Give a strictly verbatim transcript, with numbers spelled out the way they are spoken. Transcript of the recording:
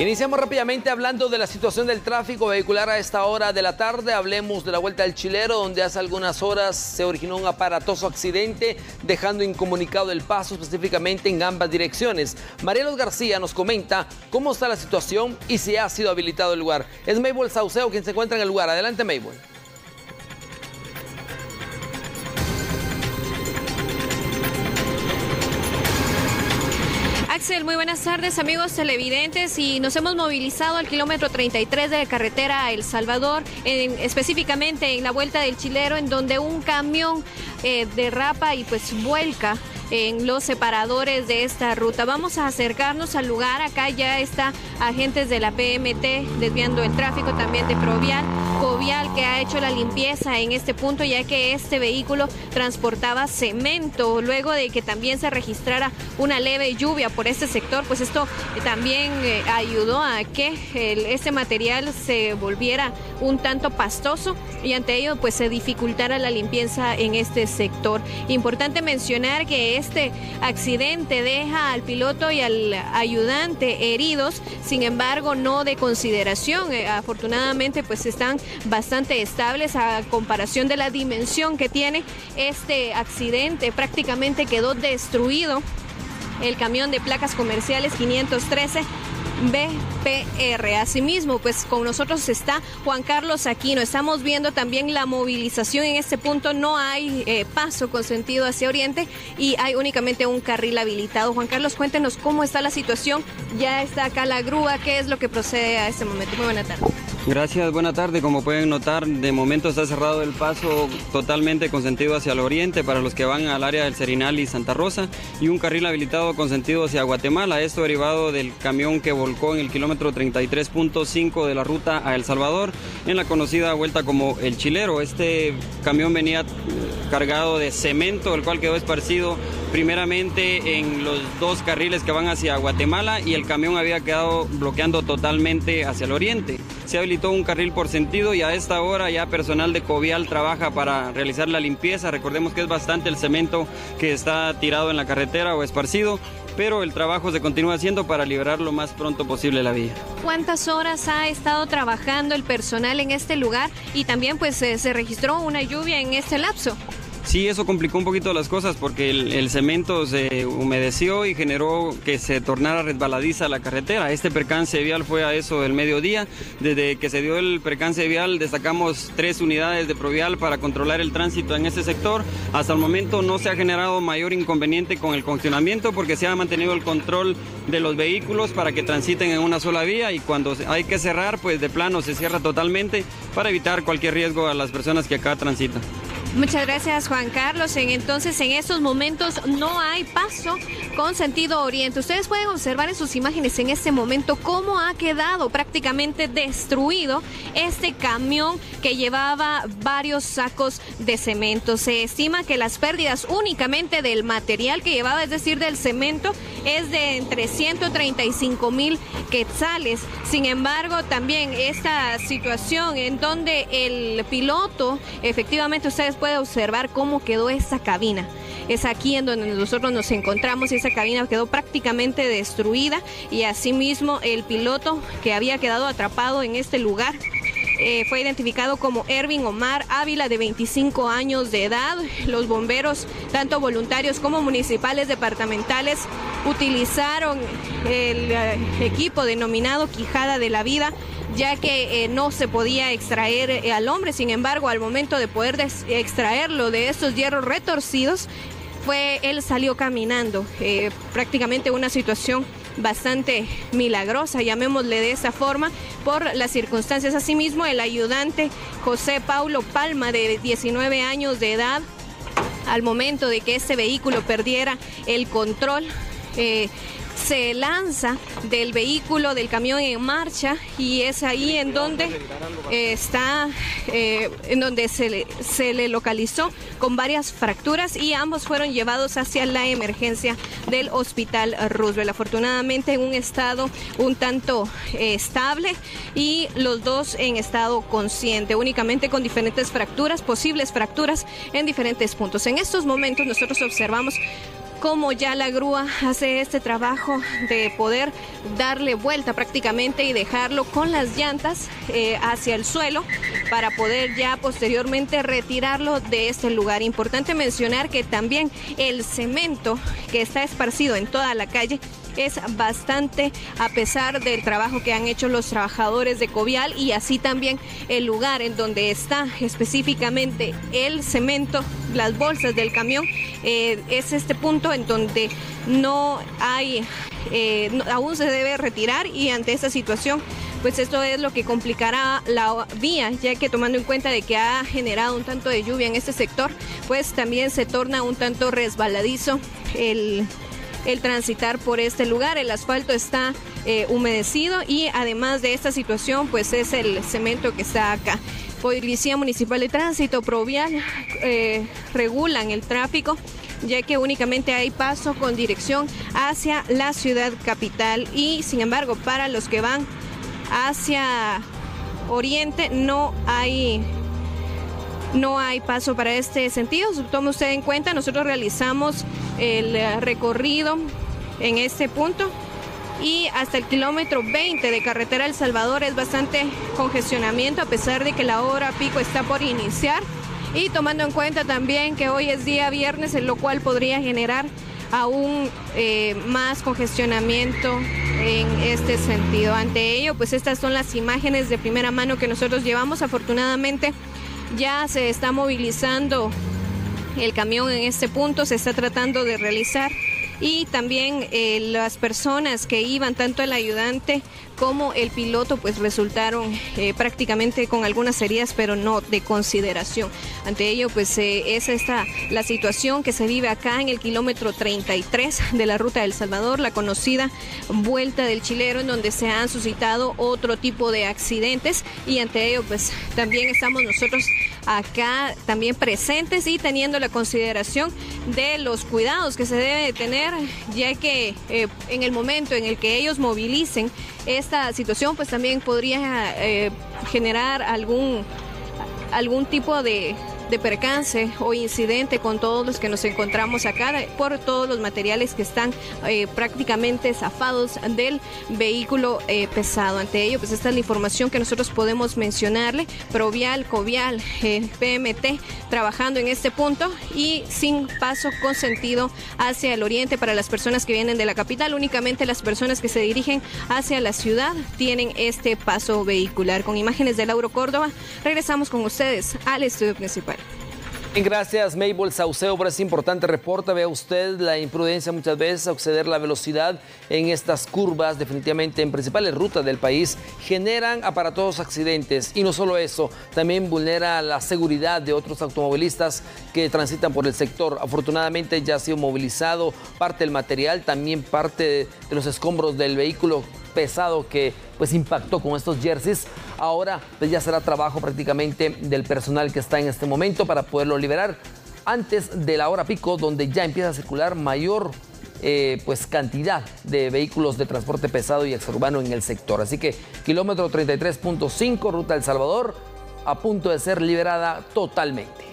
Iniciamos rápidamente hablando de la situación del tráfico vehicular a esta hora de la tarde. Hablemos de la Vuelta del Chilero, donde hace algunas horas se originó un aparatoso accidente, dejando incomunicado el paso específicamente en ambas direcciones. Marielos García nos comenta cómo está la situación y si ha sido habilitado el lugar. Es Maybol Sauceo quien se encuentra en el lugar. Adelante, Maybol. Axel, muy buenas tardes, amigos televidentes, y nos hemos movilizado al kilómetro treinta y tres de la carretera a El Salvador, en, específicamente en la Vuelta del Chilero, en donde un camión eh, derrapa y pues vuelca en los separadores de esta ruta. Vamos a acercarnos al lugar. Acá ya está agentes de la P M T desviando el tráfico, también de Provial, Covial, que ha hecho la limpieza en este punto, ya que este vehículo transportaba cemento. Luego de que también se registrara una leve lluvia por este sector, pues esto también eh, ayudó a que el, este material se volviera un tanto pastoso y ante ello pues se dificultara la limpieza en este sector. Importante mencionar que este accidente deja al piloto y al ayudante heridos, sin embargo no de consideración. Eh, afortunadamente pues están bastante estables a comparación de la dimensión que tiene este accidente. Prácticamente quedó destruido el camión de placas comerciales quinientos trece B P R. Asimismo, pues con nosotros está Juan Carlos Aquino. Estamos viendo también la movilización en este punto. No hay eh, paso con sentido hacia oriente y hay únicamente un carril habilitado. Juan Carlos, cuéntenos cómo está la situación. Ya está acá la grúa. ¿Qué es lo que procede a este momento? Muy buena tarde. Gracias, buena tarde. Como pueden notar, de momento está cerrado el paso totalmente con sentido hacia el oriente para los que van al área del Serinal y Santa Rosa, y un carril habilitado con sentido hacia Guatemala. Esto derivado del camión que volcó en el kilómetro treinta y tres punto cinco de la ruta a El Salvador, en la conocida vuelta como El Chilero. Este camión venía cargado de cemento, el cual quedó esparcido primeramente en los dos carriles que van hacia Guatemala, y el camión había quedado bloqueando totalmente hacia el oriente. Se habilitó un carril por sentido y a esta hora ya personal de Covial trabaja para realizar la limpieza. Recordemos que es bastante el cemento que está tirado en la carretera o esparcido, pero el trabajo se continúa haciendo para liberar lo más pronto posible la vía. ¿Cuántas horas ha estado trabajando el personal en este lugar? Y también pues eh, se registró una lluvia en este lapso. Sí, eso complicó un poquito las cosas porque el, el cemento se humedeció y generó que se tornara resbaladiza la carretera. Este percance vial fue a eso del mediodía. Desde que se dio el percance vial destacamos tres unidades de Provial para controlar el tránsito en este sector. Hasta el momento no se ha generado mayor inconveniente con el congestionamiento porque se ha mantenido el control de los vehículos para que transiten en una sola vía, y cuando hay que cerrar, pues de plano se cierra totalmente para evitar cualquier riesgo a las personas que acá transitan. Muchas gracias, Juan Carlos. Entonces, en estos momentos no hay paso con sentido oriente. Ustedes pueden observar en sus imágenes en este momento cómo ha quedado prácticamente destruido este camión que llevaba varios sacos de cemento. Se estima que las pérdidas únicamente del material que llevaba, es decir, del cemento, es de entre ciento treinta y cinco mil quetzales. Sin embargo, también esta situación en donde el piloto, efectivamente ustedes puede observar cómo quedó esa cabina. Es aquí en donde nosotros nos encontramos y esa cabina quedó prácticamente destruida, y asimismo el piloto que había quedado atrapado en este lugar eh, fue identificado como Ervin Omar Ávila, de veinticinco años de edad. Los bomberos, tanto voluntarios como municipales departamentales, utilizaron el eh, equipo denominado Quijada de la Vida, ya que eh, no se podía extraer eh, al hombre. Sin embargo, al momento de poder extraerlo de estos hierros retorcidos, fue él salió caminando. Eh, prácticamente una situación bastante milagrosa, llamémosle de esa forma, por las circunstancias. Asimismo, el ayudante José Paulo Palma, de diecinueve años de edad, al momento de que este vehículo perdiera el control, eh, se lanza del vehículo, del camión en marcha, y es ahí en donde eh, está, eh, en donde se le, se le localizó con varias fracturas, y ambos fueron llevados hacia la emergencia del Hospital Roosevelt. Afortunadamente en un estado un tanto eh, estable, y los dos en estado consciente, únicamente con diferentes fracturas, posibles fracturas en diferentes puntos. En estos momentos nosotros observamos cómo ya la grúa hace este trabajo de poder darle vuelta prácticamente y dejarlo con las llantas eh, hacia el suelo para poder ya posteriormente retirarlo de este lugar. Importante mencionar que también el cemento que está esparcido en toda la calle es bastante, a pesar del trabajo que han hecho los trabajadores de Covial, y así también el lugar en donde está específicamente el cemento, las bolsas del camión, eh, es este punto en donde no hay, eh, no, aún se debe retirar, y ante esta situación pues esto es lo que complicará la vía, ya que tomando en cuenta de que ha generado un tanto de lluvia en este sector, pues también se torna un tanto resbaladizo el el transitar por este lugar. El asfalto está eh, humedecido, y además de esta situación pues es el cemento que está acá. Policía Municipal de Tránsito, Provial, eh, regulan el tráfico, ya que únicamente hay paso con dirección hacia la ciudad capital, y sin embargo para los que van hacia oriente no hay No hay paso para este sentido. Tome usted en cuenta, nosotros realizamos el recorrido en este punto y hasta el kilómetro veinte de carretera El Salvador es bastante congestionamiento, a pesar de que la hora pico está por iniciar, y tomando en cuenta también que hoy es día viernes, en lo cual podría generar aún eh, más congestionamiento en este sentido. Ante ello, pues estas son las imágenes de primera mano que nosotros llevamos. Afortunadamente ya se está movilizando el camión en este punto, se está tratando de realizar, y también eh, las personas que iban, tanto el ayudante como el piloto, pues resultaron eh, prácticamente con algunas heridas, pero no de consideración. Ante ello, pues eh, es esta la situación que se vive acá en el kilómetro treinta y tres de la ruta del Salvador, la conocida Vuelta del Chilero, en donde se han suscitado otro tipo de accidentes, y ante ello, pues también estamos nosotros acá también presentes y teniendo la consideración de los cuidados que se debe de tener, ya que eh, en el momento en el que ellos movilicen esta situación, pues también podría eh, generar algún, algún tipo de, de percance o incidente con todos los que nos encontramos acá, por todos los materiales que están eh, prácticamente zafados del vehículo eh, pesado. Ante ello, pues esta es la información que nosotros podemos mencionarle. Provial, Covial, eh, P M T trabajando en este punto, y sin paso con sentido hacia el oriente para las personas que vienen de la capital. Únicamente las personas que se dirigen hacia la ciudad tienen este paso vehicular. Con imágenes de Lauro Córdoba, regresamos con ustedes al estudio principal. Gracias, Mabel Sauceo, por ese importante reporte. Vea usted la imprudencia muchas veces a exceder la velocidad en estas curvas, definitivamente en principales rutas del país, generan aparatosos accidentes, y no solo eso, también vulnera la seguridad de otros automovilistas que transitan por el sector. Afortunadamente ya ha sido movilizado parte del material, también parte de los escombros del vehículo pesado que pues impactó con estos jerseys. Ahora pues ya será trabajo prácticamente del personal que está en este momento para poderlo liberar antes de la hora pico, donde ya empieza a circular mayor eh, pues cantidad de vehículos de transporte pesado y exurbano en el sector. Así que kilómetro treinta y tres punto cinco, ruta El Salvador, a punto de ser liberada totalmente.